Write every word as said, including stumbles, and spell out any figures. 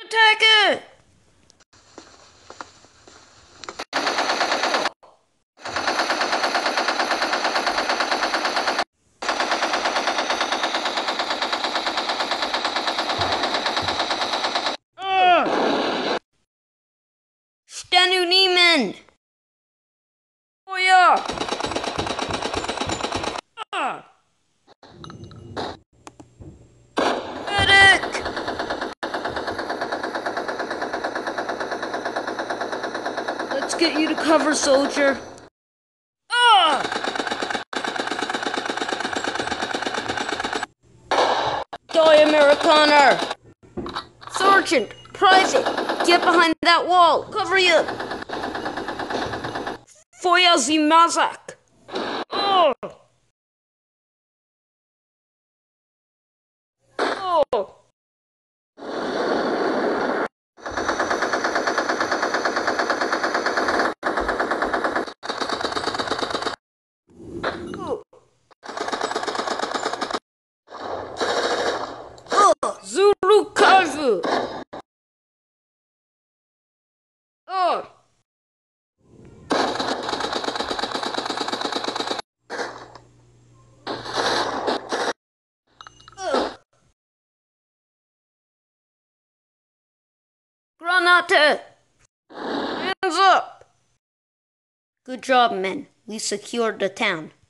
Attack it! Stanu Niemen! Oh yeah! Ah! Medic! Let's get you to cover, soldier. Ah! Die, Amerikaner! Sergeant! Private! Get behind that wall! Cover you! Feuer Sie Mazak! Oh! Oh! Zulu Kavu! Oh! Granate! Hands up! Good job, men. We secured the town.